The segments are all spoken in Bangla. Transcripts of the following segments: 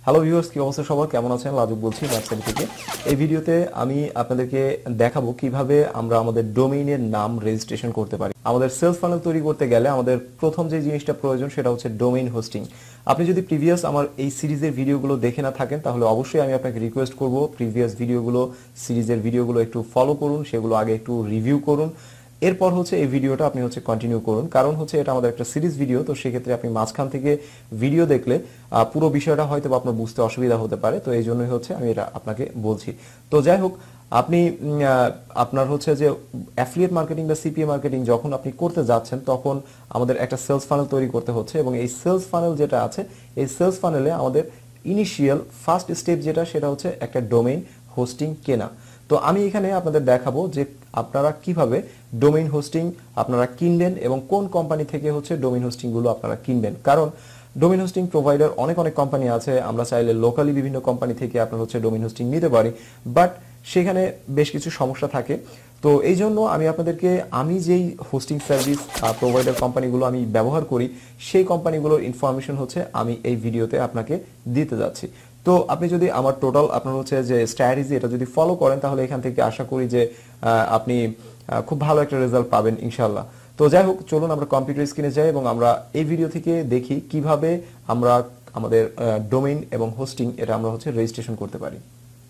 হ্যালো ভিউয়ার্স, কি অবস্থা সবার? কেমন আছেন? লাজুক বলছি ওয়েবসাইট থেকে। এই ভিডিওতে আমি আপনাদেরকে দেখাবো কিভাবে আমরা আমাদের ডোমেইনের নাম রেজিস্ট্রেশন করতে পারি। আমাদের সেলস ফানেল তৈরি করতে গেলে আমাদের প্রথম যে জিনিসটা প্রয়োজন সেটা হচ্ছে ডোমেইন হোস্টিং। আপনি যদি প্রিভিয়াস আমার এই সিরিজের ভিডিওগুলো দেখে না থাকেন তাহলে অবশ্যই আমি আপনাকে রিকোয়েস্ট করব প্রিভিয়াস ভিডিওগুলো, সিরিজের ভিডিওগুলো একটু ফলো করুন, সেগুলো আগে একটু রিভিউ করুন। এরপর হচ্ছে এই ভিডিওটা আপনি হচ্ছে কন্টিনিউ করুন, কারণ হচ্ছে এটা আমাদের একটা সিরিজ ভিডিও। তো সেক্ষেত্রে আপনি মাঝখান থেকে ভিডিও দেখলে পুরো বিষয়টা হয়তো আপনার বুঝতে অসুবিধা হতে পারে। তো এই জন্যই হচ্ছে আমি এটা আপনাকে বলছি। তো যাই হোক, আপনি আপনার হচ্ছে যে অ্যাফিলিয়েট মার্কেটিং বা সিপিএ মার্কেটিং যখন আপনি করতে যাচ্ছেন তখন আমাদের একটা সেলস ফানেল তৈরি করতে হচ্ছে, এবং এই সেলস ফানেল যেটা আছে এই সেলস ফানেলে আমাদের ইনিশিয়াল ফার্স্ট স্টেপ যেটা সেটা হচ্ছে একটা ডোমেইন হোস্টিং কেনা। তো আমি এখানে আপনাদের দেখাবো যে আপনারা কিভাবে ডোমেইন হোস্টিং আপনারা কিনবেন এবং কোন কোম্পানি থেকে হচ্ছে ডোমেইন হোস্টিং গুলো আপনারা কিনবেন। কারণ ডোমেইন হোস্টিং প্রোভাইডার অনেক অনেক কোম্পানি আছে, আমরা চাইলে লোকালি বিভিন্ন কোম্পানি থেকে আপনার হচ্ছে ডোমেইন হোস্টিং নিতে পারি, বাট সেখানে বেশ কিছু সমস্যা থাকে। তো এই জন্য আমি আপনাদেরকে আমি যেই হোস্টিং সার্ভিস প্রোভাইডার কোম্পানিগুলো আমি ব্যবহার করি সেই কোম্পানিগুলোর ইনফরমেশন হচ্ছে আমি এই ভিডিওতে আপনাকে দিতে যাচ্ছি। তো আপনি যদি আমার টোটাল আপনার হচ্ছে যে স্ট্র্যাটেজি এটা যদি ফলো করেন তাহলে এখান থেকে আশা করি যে আপনি খুব ভালো একটা রেজাল্ট পাবেন ইনশাল্লাহ। তো যাই হোক, চলুন আমরা কম্পিউটার স্ক্রিনে যাই এবং আমরা এই ভিডিও থেকে দেখি কিভাবে আমরা আমাদের ডোমেইন এবং হোস্টিং এটা আমরা হচ্ছে রেজিস্ট্রেশন করতে পারি।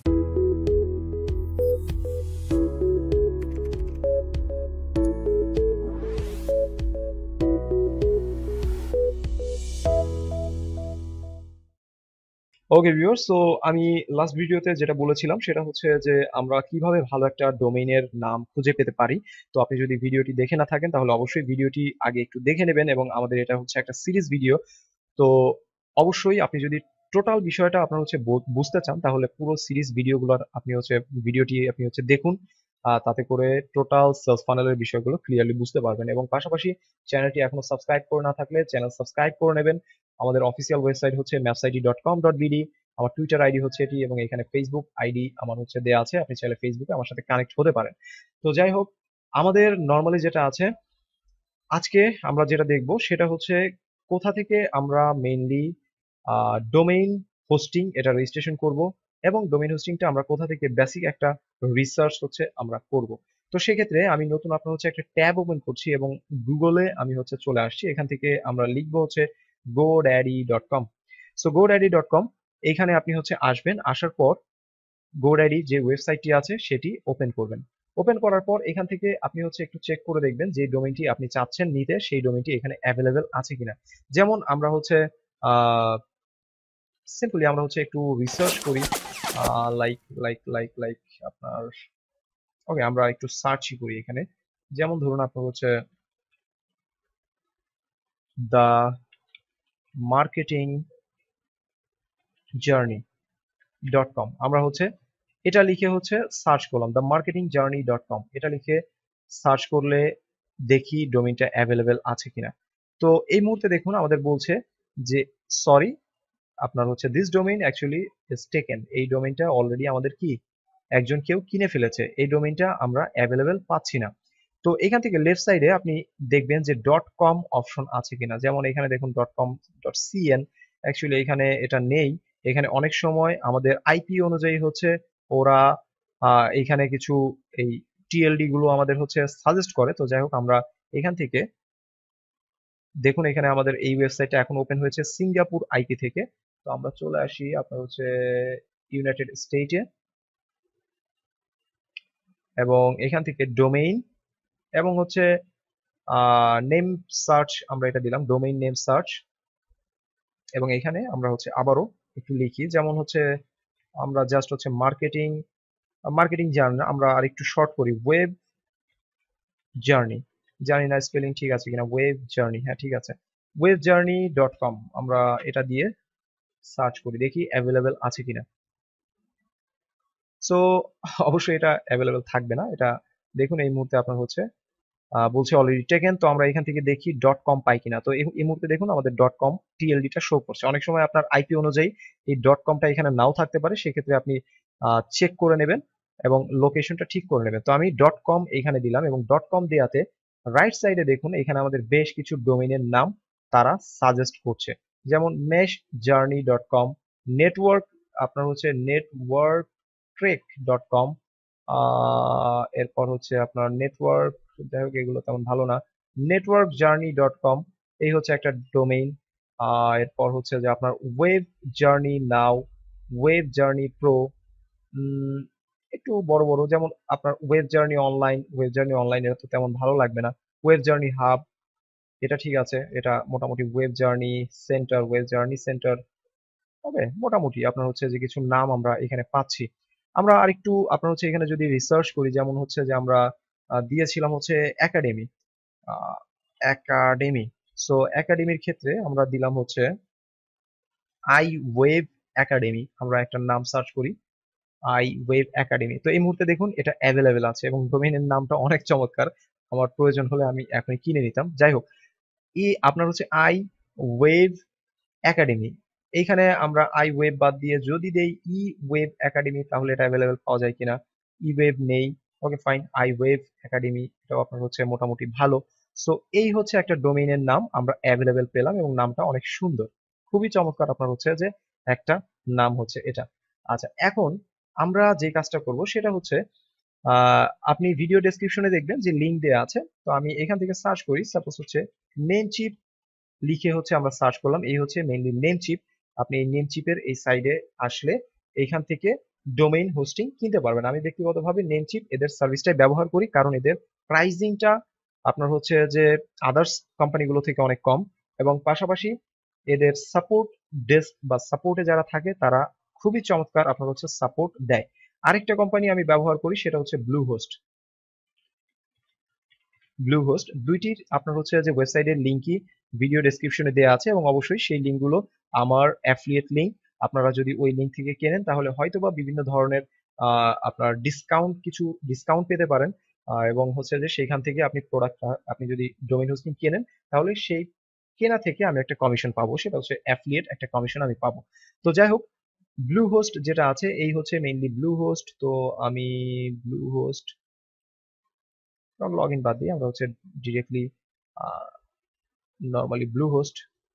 ওকে ভিউয়ার্স, সো আমি লাস্ট ভিডিওতে যেটা বলেছিলাম সেটা হচ্ছে যে আমরা কিভাবে ভালো একটা ডোমেইনের নাম খুঁজে পেতে পারি। তো আপনি যদি ভিডিওটি দেখে না থাকেন তাহলে অবশ্যই ভিডিওটি আগে একটু দেখে নেবেন, এবং আমাদের এটা হচ্ছে একটা সিরিজ ভিডিও। তো অবশ্যই আপনি যদি টোটাল বিষয়টা আপনার হচ্ছে বুঝতে চান তাহলে পুরো সিরিজ ভিডিওগুলোর আপনি হচ্ছে ভিডিওটি আপনি হচ্ছে দেখুন। তাতে করে টোটাল সেলস ফানেলের বিষয়গুলো ক্লিয়ারলি বুঝতে পারবেন, এবং পাশাপাশি চ্যানেলটি এখনো সাবস্ক্রাইব করে না থাকলে চ্যানেল সাবস্ক্রাইব করে নেবেন। আমাদের অফিসিয়াল ওয়েবসাইট হচ্ছে mapsid.com.bd, আমার টুইটার আইডি হচ্ছে এটি, এবং এখানে ফেসবুক আইডি আমার হচ্ছে দেয়া আছে, আপনি চাইলে ফেসবুকে আমার সাথে কানেক্ট হতে পারেন। তো যাই হোক, আমাদের নর্মালি যেটা আছে আজকে আমরা যেটা দেখব সেটা হচ্ছে কোথা থেকে আমরা মেইনলি ডোমেইন হোস্টিং এটা রেজিস্ট্রেশন করব, এবং ডোমেইন হোস্টিংটা আমরা কোথা থেকে বেসিক একটা রিসার্চ হচ্ছে আমরা করব। তো সেক্ষেত্রে আমি নতুন আপনার হচ্ছে একটা ট্যাব ওপেন করছি এবং গুগলে আমি হচ্ছে চলে আসছি। এখান থেকে আমরা লিখবো হচ্ছে godaddy.com। সো godaddy.com, এইখানে আপনি হচ্ছে আসবেন। আসার পর গোড্যাডি যে ওয়েবসাইটটি আছে সেটি ওপেন করবেন। ওপেন করার পর এখান থেকে আপনি হচ্ছে একটু চেক করে দেখবেন যে ডোমেইনটি আপনি চাচ্ছেন নিতে সেই ডোমেইনটি এখানে অ্যাভেলেবেল আছে কিনা। যেমন আমরা হচ্ছে আহ সিম্পলি আমরা হচ্ছে একটু রিসার্চ করি, লাইক লাইক আপনার, ওকে আমরা একটু সার্চই করি এখানে। যেমন ধরুন আপনার হচ্ছে the marketing journey dot com, আমরা হচ্ছে এটা লিখে হচ্ছে সার্চ করলাম, the marketing journey dot com এটা লিখে সার্চ করলে দেখি ডোমেইনটা অ্যাভেলেবেল আছে কিনা। তো এই মুহূর্তে দেখুন আমাদের বলছে যে সরি, আপনার হচ্ছে this domain actually is taken, এই ডোমেইনটা অলরেডি আমাদের কি একজন কেউ কিনে ফেলেছে, এই ডোমেইনটা আমরা অ্যাভেলেবেল পাচ্ছি না। তো এখান থেকে লেফট সাইডে আপনি দেখবেন যে ডট কম অপশন আছে কিনা। যেমন এখানে দেখুন dot com dot CN, actually এখানে এটা নেই। এখানে অনেক সময় আমাদের আইপি অনুযায়ী হচ্ছে ওরা এখানে কিছু এই টিএলডি গুলো আমাদের হচ্ছে সাজেস্ট করে। তো যাই হোক, আমরা এখান থেকে দেখুন এখানে আমাদের এই ওয়েবসাইটটা এখন ওপেন হয়েছে সিঙ্গাপুর আইপি থেকে। তো আমরা চলে আসি আপনার হচ্ছে ইউনাইটেড স্টেটে, এবং এখান থেকে ডোমেইন এবং হচ্ছে নেম সার্চ, আমরা এটা দিলাম ডোমেইন নেম সার্চ, এবং এখানে আমরা হচ্ছে আবারও একটু লিখি, যেমন হচ্ছে আমরা জাস্ট হচ্ছে মার্কেটিং মার্কেটিং জার্নি, আমরা আর একটু শর্ট করি ওয়েব জার্নি। জানি না স্পেলিং ঠিক আছে কিনা, ওয়েব জার্নি, হ্যাঁ ঠিক আছে, ওয়েব জার্নি ডট কম আমরা এটা দিয়ে সার্চ করি, দেখি অ্যাভেলেবেল আছে কিনা। সো অবশ্যই এটা অ্যাভেলেবেল থাকবে না, এটা দেখুন এই মুহূর্তে আপনার হচ্ছে বলছে অলরেডি টেকেন। তো আমরা এখান থেকে দেখি ডট কম পাই কিনা। তো এই মুহূর্তে দেখুন আমাদের ডট কম টিএলডিটা শো করছে। অনেক সময় আপনার আইপি অনুযায়ী এই ডট কমটা এখানে নাও থাকতে পারে, সেক্ষেত্রে আপনি চেক করে নেবেন এবং লোকেশনটা ঠিক করে নেবেন। তো আমি ডট কম এখানে দিলাম, এবং ডট কম দেওয়াতে রাইট সাইডে দেখুন এখানে আমাদের বেশ কিছু ডোমেইনের নাম তারা সাজেস্ট করছে, যেমন mesh journey dot com, network আপনার হচ্ছে networktrek.com, এরপর হচ্ছে আপনার নেটওয়ার্ক, যাই হোক এগুলো তেমন ভালো না, networkjourney.com, এই হচ্ছে একটা ডোমেইন। এরপর হচ্ছে যে আপনার web journey now, web journey pro, একটু বড় বড়, যেমন আপনার web journey online, web journey online এটা তো তেমন ভালো লাগবে না। ওয়েব জার্নি হাব, এটা ঠিক আছে, এটা মোটামুটি। Web journey centre, web journey centre হবে মোটামুটি। আপনার হচ্ছে যে কিছু নাম আমরা এখানে পাচ্ছি। আমরা আরেকটু আপনার হচ্ছে এখানে যদি রিসার্চ করি, যেমন হচ্ছে যে আমরা দিয়েছিলাম হচ্ছে একাডেমি, একাডেমি। সো একাডেমির ক্ষেত্রে আমরা দিলাম হচ্ছে আই ওয়েব একাডেমি, আমরা একটা নাম সার্চ করি আই ওয়েব একাডেমি। তো এই মুহূর্তে দেখুন এটা অ্যাভেলেবেল আছে এবং ডোমেইনের নামটা অনেক চমৎকার। আমার প্রয়োজন হলে আমি এখনই কিনে নিতাম। যাই হোক, আপনার হচ্ছে আই ওয়েব একাডেমি, এইখানে আমরা আই ওয়েব বাদ দিয়ে যদি দেই ই ওয়েব একাডেমি, তাহলে এটা অ্যাভেলেবেল পাওয়া যায় কিনা। ই ওয়েব নেই, okay fine, I web academy এটাও আপনার হচ্ছে মোটামুটি ভালো। সো এই হচ্ছে একটা ডোমেইনের নাম আমরা অ্যাভেলেবেল পেলাম এবং নামটা অনেক সুন্দর, খুবই চমৎকার। আপনার হচ্ছে যে একটা নাম হচ্ছে এটা। আচ্ছা, এখন আমরা যে কাজটা করব সেটা হচ্ছে আপনি ভিডিও ডেসক্রিপশনে দেখবেন যে লিংক দেওয়া আছে। তো আমি এখান থেকে সার্চ করি, সাপোজ হচ্ছে নেমচিপ লিখে হচ্ছে আমরা সার্চ করলাম, এই হচ্ছে মেইনলি নেমচিপ। আপনি এই নেমচিপের এই সাইডে আসলে এইখান থেকে ডোমেইন হোস্টিং কিনতে পারবেন। আমি ব্যক্তিগতভাবে নেমচিপ এদের সার্ভিসটাই ব্যবহার করি, কারণ এদের প্রাইজিংটা আপনার হচ্ছে যে আদার্স কোম্পানিগুলো থেকে অনেক কম, এবং পাশাপাশি এদের সাপোর্ট ডেস্ক বা সাপোর্টে যারা থাকে তারা খুবই চমৎকার আপনার হচ্ছে সাপোর্ট দেয়। আরেকটা কোম্পানি আমি ব্যবহার করি সেটা হচ্ছে ব্লু হোস্ট। ব্লু হোস্ট দুইটির আপনার হচ্ছে যে ওয়েবসাইটের লিঙ্কই ভিডিও ডেসক্রিপশনে দেওয়া আছে, এবং অবশ্যই সেই লিঙ্কগুলো আমার অ্যাফিলিয়েট লিঙ্ক। আপনারা যদি ওই লিঙ্ক থেকে কেনেন তাহলে হয়তোবা বিভিন্ন ধরনের আপনার কিছু ডিসকাউন্ট পেতে পারেন, এবং হচ্ছে যে সেইখান থেকে আপনি প্রোডাক্ট, আপনি যদি ডোমেইন হোস্টিং কেনেন তাহলে সেই কেনা থেকে আমি একটা কমিশন পাবো, সেটা হচ্ছে অ্যাফিলিয়েট একটা কমিশন আমি পাবো। তো যাই হোক, ব্লু হোস্ট যেটা আছে এই হচ্ছে মেইনলি ব্লু হোস্ট। তো আমি ব্লু হোস্ট লগ ইন বাদ দিয়ে আমরা হচ্ছে ডিরেক্টলি নর্মালি ব্লু হোস্ট,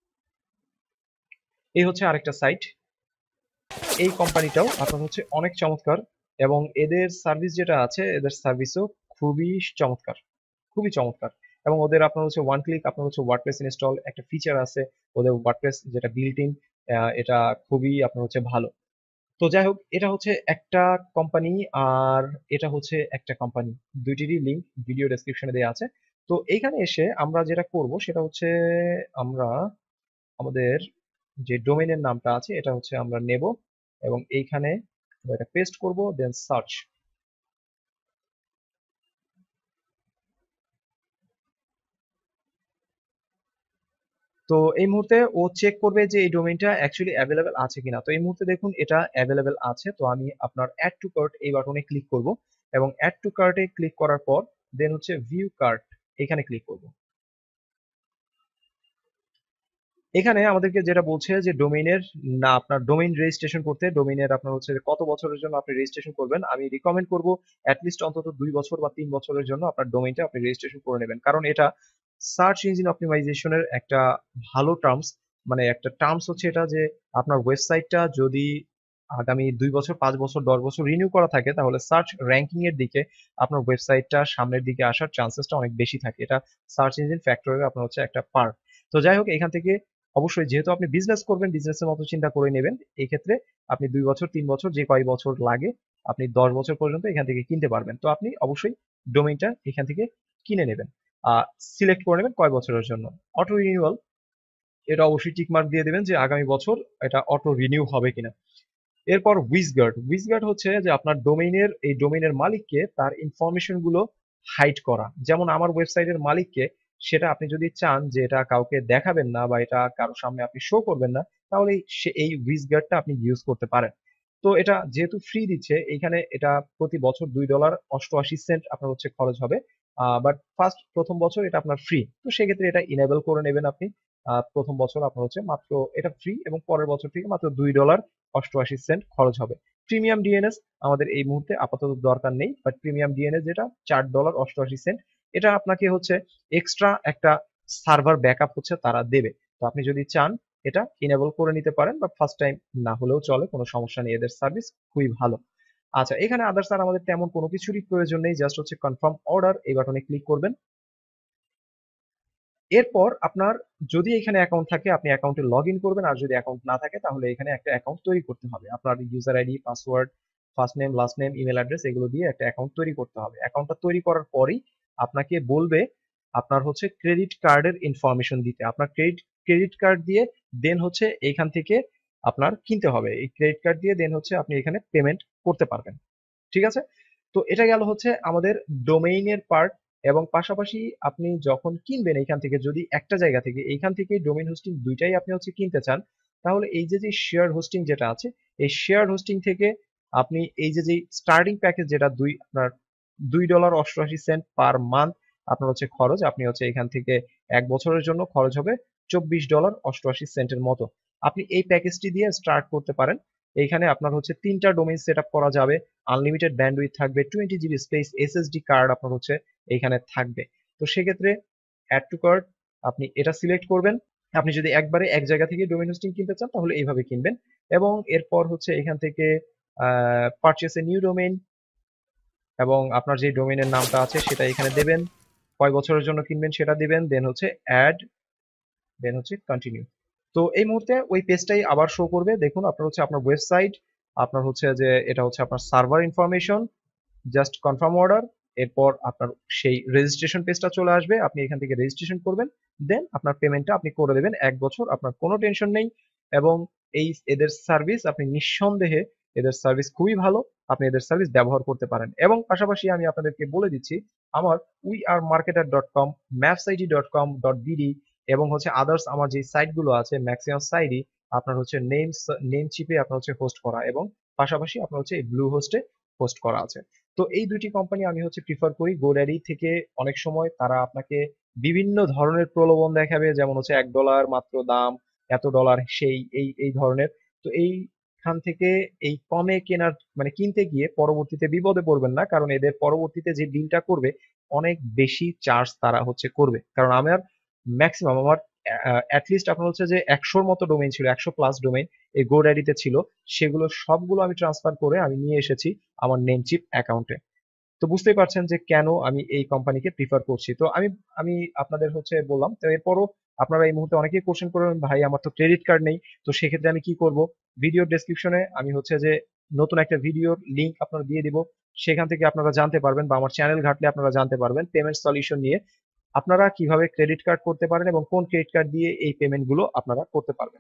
এই হচ্ছে আরেকটা সাইট। এই কোম্পানিটাও আপনার হচ্ছে অনেক চমৎকার, এবং এদের সার্ভিস যেটা আছে এদের সার্ভিসও খুবই চমৎকার, খুবই চমৎকার। এবং ওদের আপনার হচ্ছে ওয়ান ক্লিক আপনার হচ্ছে ওয়ার্ডপ্রেস ইনস্টল একটা ফিচার আছে, ওদের ওয়ার্ডপ্রেস যেটা বিল্ট ইন, এটা খুবই আপনার হচ্ছে ভালো। তো যাই হোক, এটা হচ্ছে একটা কোম্পানি আর এটা হচ্ছে একটা কোম্পানি, দুইটিরই লিংক ভিডিও ডেসক্রিপশনে দেওয়া আছে। তো এইখানে এসে আমরা যেটা করব সেটা হচ্ছে আমরা আমাদের যে ডোমেইনের নামটা আছে এটা হচ্ছে আমরা নেব এবং এইখানে এটা পেস্ট করব, দেন সার্চ। তো এই মুহূর্তে ও চেক করবে যে এই ডোমেইনটা অ্যাকচুয়ালি অ্যাভেলেবেল আছে কিনা। তো এই মুহূর্তে দেখুন এটা অ্যাভেলেবেল আছে। তো আমি আপনার অ্যাড টু কার্ট এই বাটনে ক্লিক করব, এবং অ্যাড টু কার্টে ক্লিক করার পর দেন হচ্ছে ভিউ কার্ট এখানে ক্লিক করব। এখানে আমাদেরকে যেটা বলছে যে ডোমেইনের না, আপনার ডোমেইন রেজিস্ট্রেশন করতে ডোমেইনের আপনার হচ্ছে কত বছরের জন্য আপনি রেজিস্ট্রেশন করবেন। আমি রিকমেন্ড করব অ্যাটলিস্ট অন্তত 2 বছর বা 3 বছরের জন্য আপনার ডোমেইনটা আপনি রেজিস্ট্রেশন করে নেবেন, কারণ এটা সার্চ ইঞ্জিন অপটিমাইজেশনের একটা ভালো টার্মস, মানে একটা টার্মস হচ্ছে এটা যে আপনার ওয়েবসাইটটা যদি আগামী 2 বছর, 5 বছর, 10 বছর রিনিউ করা থাকে তাহলে সার্চ র্যাঙ্কিং এর দিকে আপনার ওয়েবসাইটটা সামনের দিকে আসার চান্সেসটা অনেক বেশি থাকে। এটা সার্চ ইঞ্জিন ফ্যাক্টরের আপনার হচ্ছে একটা পার্ট। তো যাই হোক, এখান থেকে অবশ্যই যেহেতু আপনি বিজনেস করবেন বিজনেসের মতো চিন্তা করে নেবেন, এই ক্ষেত্রে আপনি 2 বছর 3 বছর যে কয় বছর লাগে আপনি 10 বছর পর্যন্ত এখান থেকে কিনতে পারবেন। তো আপনি অবশ্যই ডোমেইনটা এখান থেকে কিনে নেবেন, সিলেক্ট করে নেবেন কয় বছরের জন্য। অটো রিনিউয়াল, এটা অবশ্যই টিক মার্ক দিয়ে দেবেন যে আগামী বছর এটা অটো রিনিউ হবে কিনা। এরপর উইজগার্ড, উইজগার্ড হচ্ছে যে আপনার ডোমেইনের এই ডোমেইনের মালিককে তার ইনফরমেশন গুলো হাইড করা। যেমন আমার ওয়েবসাইটের মালিককে, সেটা আপনি যদি চান যে এটা কাউকে দেখাবেন না বা এটা কারোর সামনে আপনি শো করবেন না, তাহলে সে এই উইজগার্ডটা আপনি ইউজ করতে পারেন। তো এটা যেহেতু ফ্রি দিচ্ছে এইখানে, এটা প্রতি বছর $2.88 আপনার হচ্ছে খরচ হবে। বাট প্রথম বছর এটা আপনার ফ্রি, তো সেক্ষেত্রে এটা ইনেবল করে নেবেন আপনি। প্রথম বছর আপনার হচ্ছে মাত্র এটা ফ্রি, এবং পরের বছর থেকে মাত্র $2.88 খরচ হবে। প্রিমিয়াম ডিএনএস আমাদের এই মুহূর্তে আপাতত দরকার নেই, বাট প্রিমিয়াম ডিএনএস যেটা $4.88, এটা আপনাকে হচ্ছে এক্সট্রা একটা সার্ভার ব্যাকআপ হচ্ছে তারা দেবে। তো আপনি যদি চান এটা ইনেবল করে নিতে পারেন, বা ফার্স্ট টাইম না হলেও চলে, কোনো সমস্যা নেই, এদের সার্ভিস খুবই ভালো। আচ্ছা, এখানে আদার্স আর আমাদের তেমন কোনো কিছুরই প্রয়োজন নেই, জাস্ট হচ্ছে কনফার্ম অর্ডার এই বাটনে ক্লিক করবেন। এরপর আপনার যদি এখানে অ্যাকাউন্ট থাকে আপনি অ্যাকাউন্টে লগ ইন করবেন, আর যদি অ্যাকাউন্ট না থাকে তাহলে এখানে একটা অ্যাকাউন্ট তৈরি করতে হবে। আপনার user ID, password, first name, last name, email address এগুলো দিয়ে একটা অ্যাকাউন্ট তৈরি করতে হবে। অ্যাকাউন্টটা তৈরি করার পরেই আপনাকে বলবে আপনার হচ্ছে ক্রেডিট কার্ডের ইনফরমেশন দিতে। আপনার ক্রেডিট কার্ড দিয়ে দেন হচ্ছে এইখান থেকে আপনার কিনতে হবে। এই ক্রেডিট কার্ড দিয়ে দেন হচ্ছে আপনি এখানে পেমেন্ট করতে পারবেন। ঠিক আছে? তো এটা গেল হচ্ছে আমাদের ডোমেইনের পার্ট। এবং পাশাপাশি আপনি যখন কিনবেন এইখান থেকে, যদি একটা জায়গা থেকে এইখান থেকে ডোমেইন হোস্টিং দুইটাই আপনি হচ্ছে কিনতে চান, তাহলে এই যে শেয়ার হোস্টিং যেটা আছে, এই শেয়ার হোস্টিং থেকে আপনি এই যে স্টার্টিং প্যাকেজ যেটা আপনার $2.88 পার মান্থ আপনার হচ্ছে খরচ, আপনি হচ্ছে এখান থেকে 1 বছরের জন্য খরচ হবে $24.88 মতো। আপনি এই প্যাকেজটি দিয়ে স্টার্ট করতে পারেন। এইখানে আপনার হচ্ছে 3টা ডোমেইন সেট আপ করা যাবে, আনলিমিটেড ব্যান্ডউইথ থাকবে, 20 GB স্পেস, এসএসডি কার্ড আপনার হচ্ছে এইখানে থাকবে। তো সেক্ষেত্রে অ্যাড টু কার্ট আপনি এটা সিলেক্ট করবেন। আপনি যদি একবারে এক জায়গা থেকে ডোমেইন হোস্টিং কিনতে চান তাহলে এইভাবে কিনবেন। এবং এরপর হচ্ছে এখান থেকে পারচেস এ নিউ ডোমেইন, এবং আপনার যে ডোমেইনের নামটা আছে সেটা এখানে দেবেন, কয় বছরের জন্য কিনবেন সেটা দিবেন, দেন হচ্ছে অ্যাড, দেন হচ্ছে কন্টিনিউ। তো এই মুহূর্তে ওই পেজটাই আবার শো করবে। দেখুন আপনার হচ্ছে আপনার ওয়েবসাইট, আপনার হচ্ছে যে এটা হচ্ছে আপনার server information, just confirm order, এরপর আপনার সেই রেজিস্ট্রেশন পেজটা চলে আসবে, আপনি এখান থেকে রেজিস্ট্রেশন করবেন, দেন আপনার পেমেন্টটা আপনি করে দেবেন 1 বছর, আপনার কোনো টেনশন নেই। এবং এদের সার্ভিস আপনি নিঃসন্দেহে, এদের সার্ভিস খুবই ভালো, আপনি এদের সার্ভিস ব্যবহার করতে পারেন। এবং পাশাপাশি আমি আপনাদেরকে বলে দিচ্ছি আমার wearemarketer.com, mapsid.com.bd এবং হচ্ছে আদার্স আমার যে সাইটগুলো আছে ম্যাক্সিমাম সাইটই আপনার হচ্ছে নেম চিপে আপনার হচ্ছে হোস্ট করা, এবং পাশাপাশি আপনার হচ্ছে এই ব্লু হোস্টে হোস্ট করা আছে। তো এই দুইটি কোম্পানি আমি হচ্ছে প্রিফার করি। গোড্যাডি থেকে অনেক সময় তারা আপনাকে বিভিন্ন ধরনের প্রলোভন দেখাবে, যেমন হচ্ছে $1 মাত্র দাম, এত ডলার, সেই এই ধরনের। তো এইখান থেকে এই কমে কেনার মানে কিনতে গিয়ে পরবর্তীতে বিপদে পড়বেন না, কারণ এদের পরবর্তীতে যে বিলটা করবে অনেক বেশি চার্জ তারা হচ্ছে করবে। কারণ আমার ম্যাক্সিমাম আমার অ্যাটলিস্ট আপনার হচ্ছে যে 100-র মতো ডোমেইন ছিল, 100+ ডোমেইন এই গোড্যাডিতে ছিল, সেগুলো সবগুলো আমি ট্রান্সফার করে আমি নিয়ে এসেছি আমার নেমচিপ অ্যাকাউন্টে। তো বুঝতেই পারছেন যে কেন আমি এই কোম্পানিকে প্রিফার করছি। তো আমি আমি আপনাদের হচ্ছে বললাম। তো এরপরও আপনারা এই মুহূর্তে অনেকেই কোশ্চেন করবেন, ভাই আমার তো ক্রেডিট কার্ড নেই, তো সেক্ষেত্রে আমি কি করব? ভিডিও ডেসক্রিপশনে আমি হচ্ছে যে নতুন একটা ভিডিওর লিংক আপনারা দিয়ে দিব, সেখান থেকে আপনারা জানতে পারবেন, বা আমার চ্যানেল ঘাটলে আপনারা জানতে পারবেন পেমেন্ট সলিউশন নিয়ে আপনারা কিভাবে ক্রেডিট কার্ড করতে পারেন এবং কোন ক্রেডিট কার্ড দিয়ে এই পেমেন্ট গুলো আপনারা করতে পারবেন।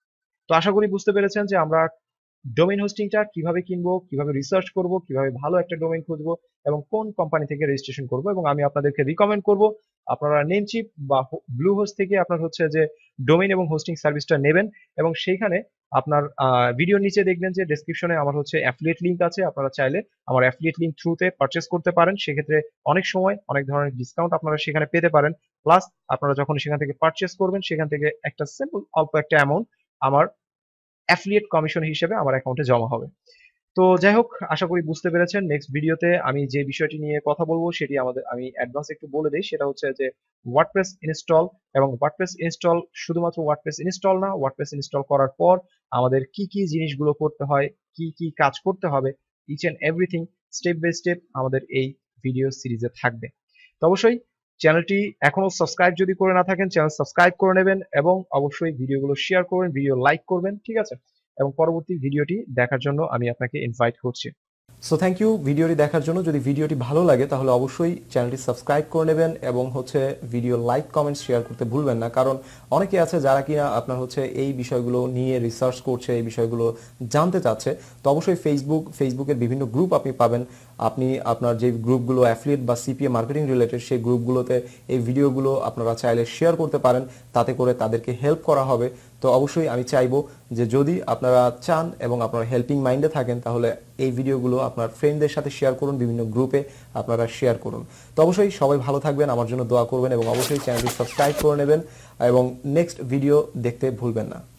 তো আশা করি বুঝতে পেরেছেন যে আমরা ডোমেইন হোস্টিংটা কিভাবে কিনবো, কিভাবে রিসার্চ করব, কিভাবে ভালো একটা ডোমেইন খুঁজবো এবং কোন কোম্পানি থেকে রেজিস্ট্রেশন করব। এবং আমি আপনাদেরকে রিকমেন্ড করব আপনারা নেমচিপ বা ব্লু হোস্ট থেকে আপনার হচ্ছে যে ডোমেইন এবং হোস্টিং সার্ভিসটা নেবেন। এবং সেইখানে আপনার ভিডিওর নিচে দেখবেন যে ডেসক্রিপশনে আমার হচ্ছে অ্যাফিলিয়েট লিংক আছে, আপনারা চাইলে আমার অ্যাফিলিয়েট লিংক থ্রুতে পারচেস করতে পারেন। সেক্ষেত্রে অনেক সময় অনেক ধরনের ডিসকাউন্ট আপনারা সেখানে পেতে পারেন। প্লাস আপনারা যখন সেখান থেকে পারচেস করবেন সেখান থেকে একটা সিম্পল অল্প একটা অ্যামাউন্ট আমার অ্যাফিলিয়েট কমিশন হিসেবে আমার অ্যাকাউন্টে জমা হবে। তো যাই হোক, আশা করি বুঝতে পেরেছেন। নেক্সট ভিডিওতে আমি যে বিষয়টি নিয়ে কথা বলবো সেটি আমি অ্যাডভান্স একটু বলে দেই, সেটা হচ্ছে যে ওয়ার্ডপ্রেস ইনস্টল। এবং ওয়ার্ডপ্রেস ইনস্টল শুধুমাত্র ওয়ার্ডপ্রেস ইনস্টল না, ওয়ার্ডপ্রেস ইনস্টল করার পর আমাদের কি কি জিনিসগুলো করতে হয়, কি কি কাজ করতে হবে, each and everything step by step আমাদের এই ভিডিও সিরিজে থাকবে। তো অবশ্যই চ্যানেলটি এখনো সাবস্ক্রাইব যদি করে না থাকেন, চ্যানেল সাবস্ক্রাইব করে নেবেন এবং অবশ্যই ভিডিওগুলো শেয়ার করবেন, ভিডিও লাইক করবেন, ঠিক আছে? এবং পরবর্তী ভিডিওটি দেখার জন্য আমি আপনাকে ইনভাইট করছি। সো থ্যাংক ইউ ভিডিওটি দেখার জন্য। যদি ভিডিওটি ভালো লাগে তাহলে অবশ্যই চ্যানেলটি সাবস্ক্রাইব করে নেবেন এবং হচ্ছে ভিডিও লাইক কমেন্ট শেয়ার করতে ভুলবেন না, কারণ অনেকে আছে যারা কিনা আপনার হচ্ছে এই বিষয়গুলো নিয়ে রিসার্চ করছে, এই বিষয়গুলো জানতে চাচ্ছে। তো অবশ্যই ফেসবুকের বিভিন্ন গ্রুপ আপনি পাবেন, আপনি আপনার যে গ্রুপগুলো অ্যাফিলিয়েট বা সিপিএ মার্কেটিং রিলেটেড সেই গ্রুপগুলোতে এই ভিডিওগুলো আপনারা চাইলে শেয়ার করতে পারেন, তাতে করে তাদেরকে হেল্প করা হবে। তো অবশ্যই আমি চাইবো যে যদি আপনারা চান এবং আপনারা হেল্পিং মাইন্ডে থাকেন তাহলে এই ভিডিওগুলো আপনার ফ্রেন্ডদের সাথে শেয়ার করুন, বিভিন্ন গ্রুপে আপনারা শেয়ার করুন। তো অবশ্যই সবাই ভালো থাকবেন, আমার জন্য দোয়া করবেন এবং অবশ্যই চ্যানেলটি সাবস্ক্রাইব করে নেবেন এবং নেক্সট ভিডিও দেখতে ভুলবেন না।